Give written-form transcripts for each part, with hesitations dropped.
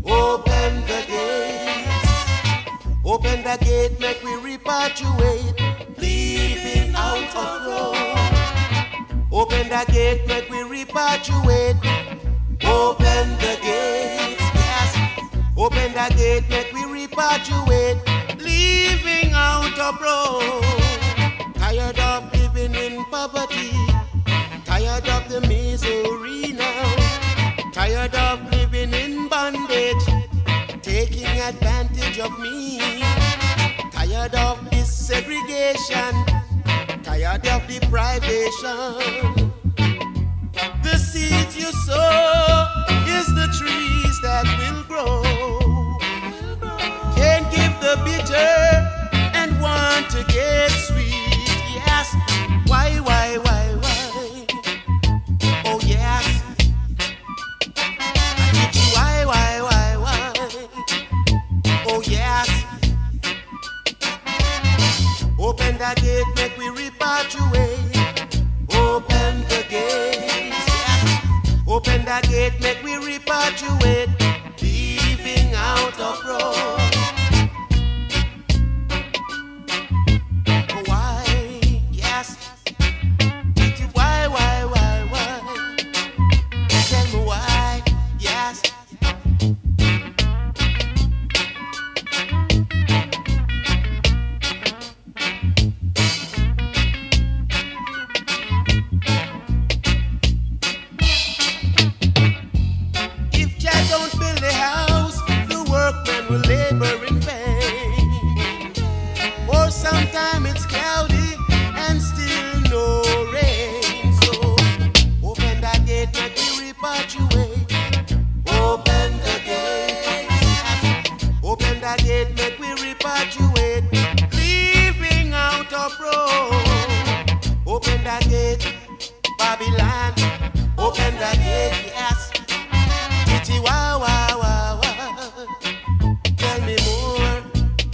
Open the gates. Open the gate, make we repatriate, leaving out of road. Open the gate, make we repatriate. Open the gates, yes. Open the gate, make we repatriate, leaving out of road. Tired of living in poverty, tired of the misery now. Tired of living in bondage, taking advantage of me. Tired of this segregation, tired of deprivation. The seeds you sow is the trees that will grow. Can't give the bitter and want to get sweet. Yes, why? Oh yes. Why? Oh yes. Open the gate, make we repatriate. Open the gates, yes. Open the gate, make we repatriate, leaving out of road. Why? Yes. Why? Tell me why? Yes. Will labor in vain. Or sometime it's cloudy and still no rain. So open the gate, make we repatriate. Open the gate. Open the gate, make we repatriate, leaving out of road. Open the gate, Babylon. Open the gate, yes. Titi wow. Tell me more.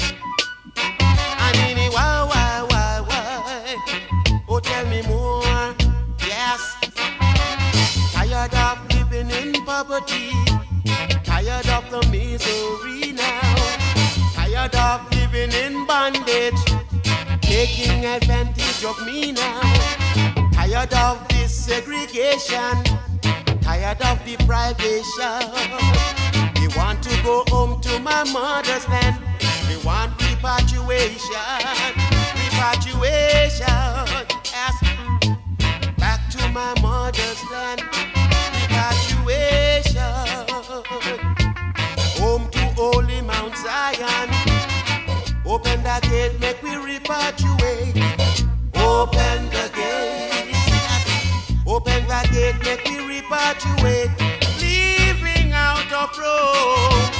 Anini, why? Oh, tell me more. Yes. Tired of living in poverty. Tired of the misery now. Tired of living in bondage, taking advantage of me now. Tired of this segregation. Tired of deprivation. We want to go home to my mother's land. We want repatriation. Yes. Back to my mother's land. Repatriation. Home to holy Mount Zion. Open the gate, make we repatriate. Open the gate. Yes. Open the gate, make we repatriate, leaving out of road.